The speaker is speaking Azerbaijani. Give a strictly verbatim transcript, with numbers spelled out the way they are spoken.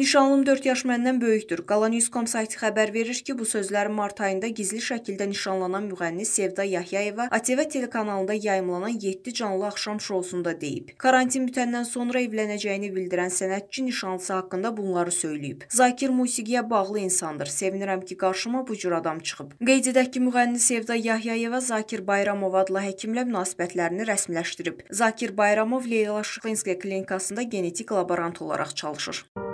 Nişanlım dörd yaş məndən böyükdür. Qalanews nöqtə com sayti xəbər verir ki, bu sözləri mart ayında gizli şəkildə nişanlanan müğənni Sevda Yahyayeva A T V telekanalında yayımlanan yeddi canlı axşam şousunda deyib. Karantin bitəndən sonra evlənəcəyini bildirən sənətçi nişanlısı haqqında bunları söyləyib. Zakir musiqiyə bağlı insandır. Sevinirəm ki, qarşıma bu cür adam çıxıb. Qeyd edək ki, müğənni Sevda Yahyayeva Zakir Bayramov adlı həkimlə münasibətlərini rəsmiləşdirib. Zakir Bayramov Leyla Şıxlinskaya klinikasında genetik laborant olaraq çalışır.